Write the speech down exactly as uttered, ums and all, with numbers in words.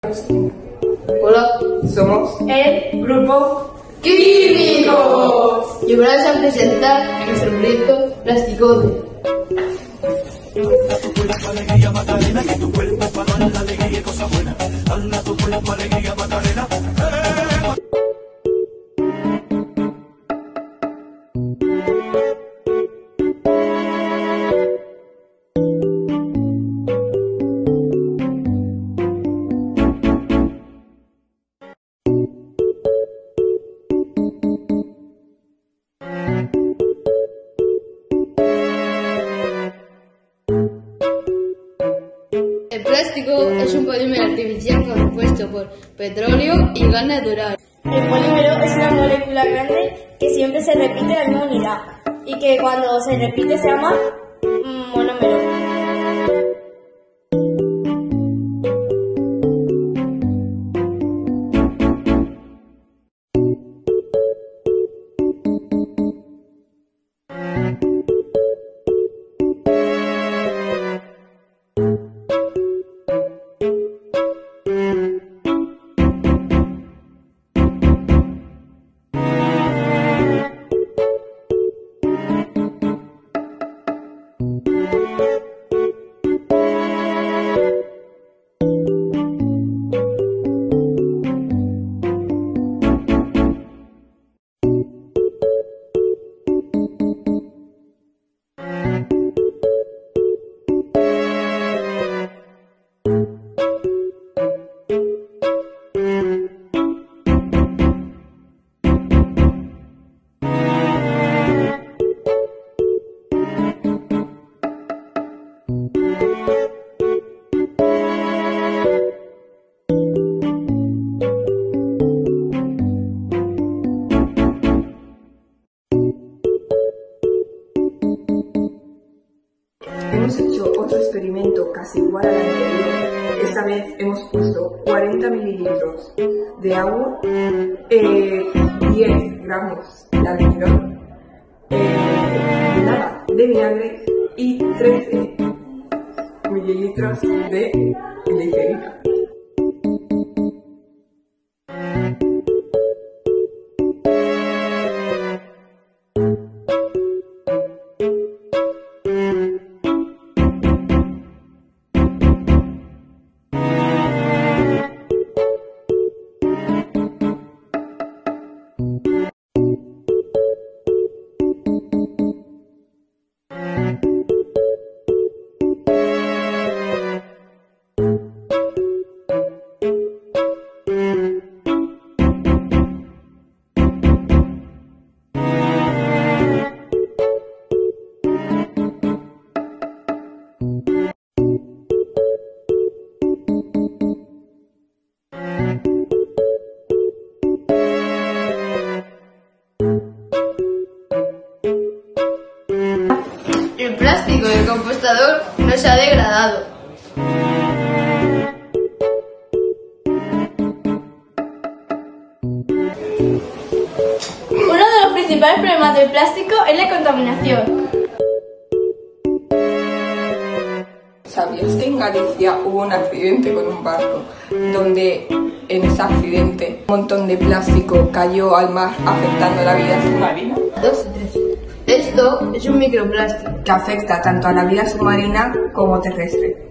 Hola, Somos el grupo Químicos y os vamos a presentar nuestro proyecto Plasticote. El plástico es un polímero artificial compuesto por petróleo y gas natural. El polímero es una molécula grande que siempre se repite en la misma unidad y que cuando se repite se llama monómero. Hemos hecho otro experimento casi igual al anterior. Esta vez hemos puesto cuarenta mililitros de agua, eh, diez gramos de almidón, eh, nada de vinagre y trece mililitros de glicerina. El plástico del compostador no se ha degradado. Uno de los principales problemas del plástico es la contaminación. ¿Sabías que en Galicia hubo un accidente con un barco donde en ese accidente un montón de plástico cayó al mar afectando la vida submarina? Dos, tres. Esto es un microplástico. Que afecta tanto a la vida submarina como terrestre.